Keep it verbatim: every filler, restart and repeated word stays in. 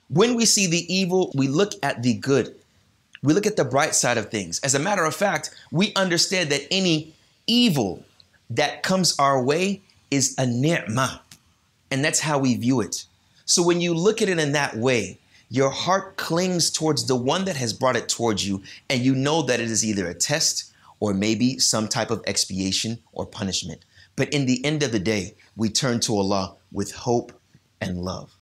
When we see the evil, we look at the good. We look at the bright side of things. As a matter of fact, we understand that any evil that comes our way is a ni'mah. And that's how we view it. So when you look at it in that way, your heart clings towards the one that has brought it towards you, and you know that it is either a test or maybe some type of expiation or punishment. But in the end of the day, we turn to Allah with hope and love.